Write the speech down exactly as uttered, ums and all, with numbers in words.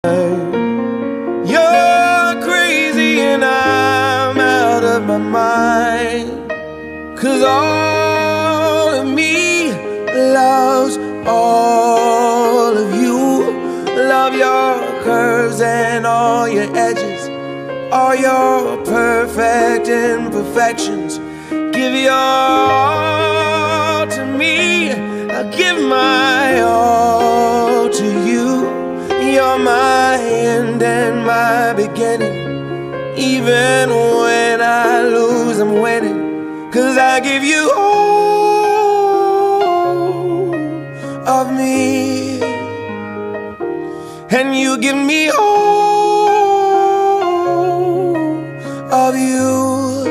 You're crazy and I'm out of my mind, 'cause all of me loves all of you. Love your curves and all your edges, all your perfect imperfections. Give your all to me, I'll give my all to you. You're my end and my beginning. Even when I lose, I'm winning, 'cause I give you all of me, and you give me all of you.